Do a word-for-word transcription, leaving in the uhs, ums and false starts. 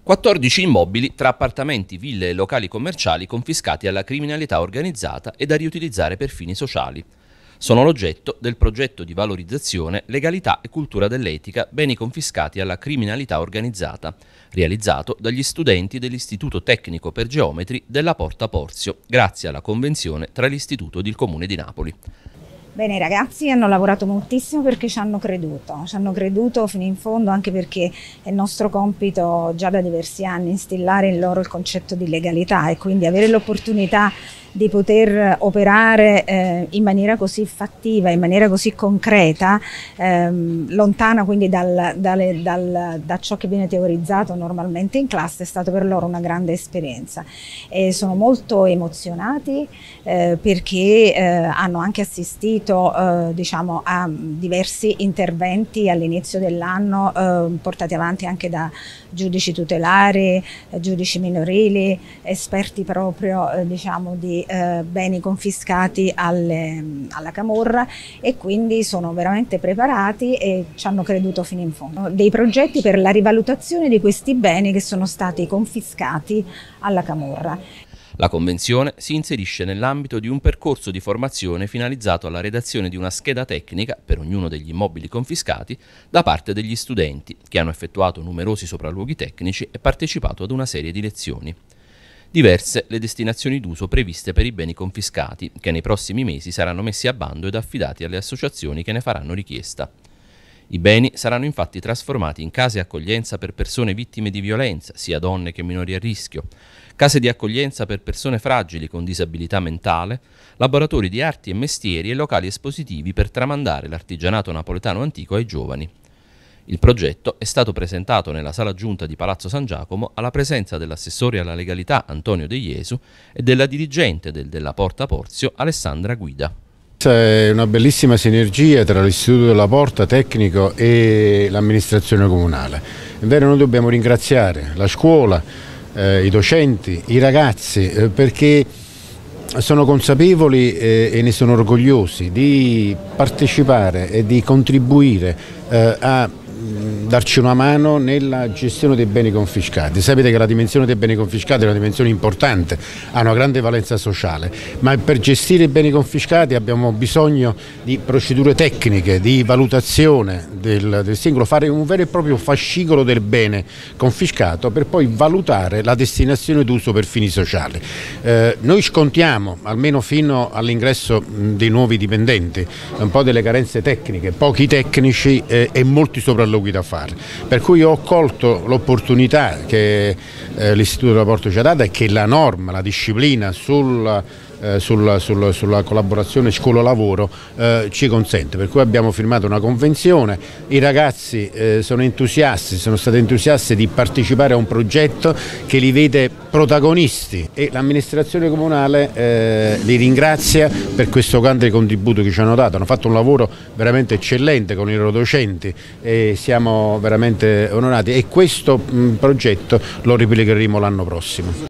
quattordici immobili tra appartamenti, ville e locali commerciali confiscati alla criminalità organizzata e da riutilizzare per fini sociali. Sono l'oggetto del progetto di valorizzazione Legalità e cultura dell'etica, beni confiscati alla criminalità organizzata, realizzato dagli studenti dell'Istituto Tecnico per Geometri della Porta Porzio, grazie alla convenzione tra l'Istituto ed il Comune di Napoli. Bene, i ragazzi hanno lavorato moltissimo perché ci hanno creduto, ci hanno creduto fino in fondo, anche perché è il nostro compito già da diversi anni instillare in loro il concetto di legalità e quindi avere l'opportunità di poter operare eh, in maniera così fattiva, in maniera così concreta, ehm, lontana quindi dal, dalle, dal, da ciò che viene teorizzato normalmente in classe, è stata per loro una grande esperienza. E sono molto emozionati eh, perché eh, hanno anche assistito eh, diciamo, a diversi interventi all'inizio dell'anno eh, portati avanti anche da giudici tutelari, eh, giudici minorili, esperti proprio eh, diciamo di Eh, beni confiscati alle, alla camorra, e quindi sono veramente preparati e ci hanno creduto fino in fondo. Dei progetti per la rivalutazione di questi beni che sono stati confiscati alla camorra. La convenzione si inserisce nell'ambito di un percorso di formazione finalizzato alla redazione di una scheda tecnica per ognuno degli immobili confiscati da parte degli studenti, che hanno effettuato numerosi sopralluoghi tecnici e partecipato ad una serie di lezioni. Diverse le destinazioni d'uso previste per i beni confiscati, che nei prossimi mesi saranno messi a bando ed affidati alle associazioni che ne faranno richiesta. I beni saranno infatti trasformati in case accoglienza per persone vittime di violenza, sia donne che minori a rischio, case di accoglienza per persone fragili con disabilità mentale, laboratori di arti e mestieri e locali espositivi per tramandare l'artigianato napoletano antico ai giovani. Il progetto è stato presentato nella sala giunta di Palazzo San Giacomo alla presenza dell'assessore alla legalità Antonio De Iesu e della dirigente del della Porta Porzio Alessandra Guida. C'è una bellissima sinergia tra l'Istituto della Porta Tecnico e l'amministrazione comunale. È vero, noi dobbiamo ringraziare la scuola, eh, i docenti, i ragazzi, eh, perché sono consapevoli eh, e ne sono orgogliosi di partecipare e di contribuire eh, a darci una mano nella gestione dei beni confiscati. Sapete che la dimensione dei beni confiscati è una dimensione importante, ha una grande valenza sociale, ma per gestire i beni confiscati abbiamo bisogno di procedure tecniche, di valutazione del, del singolo, fare un vero e proprio fascicolo del bene confiscato per poi valutare la destinazione d'uso per fini sociali. Eh, noi scontiamo, almeno fino all'ingresso dei nuovi dipendenti, un po' delle carenze tecniche, pochi tecnici eh, e molti sopralluoghi da fare. Per cui ho colto l'opportunità che eh, l'Istituto della Porta ci ha data e che la norma, la disciplina sul, eh, sul, sul, sulla collaborazione scuola-lavoro eh, ci consente, per cui abbiamo firmato una convenzione. I ragazzi eh, sono entusiasti, sono stati entusiasti di partecipare a un progetto che li vede protagonisti e l'amministrazione comunale eh, li ringrazia per questo grande contributo che ci hanno dato. Hanno fatto un lavoro veramente eccellente con i loro docenti e siamo veramente onorati, e questo mh, progetto lo replicheremo l'anno prossimo.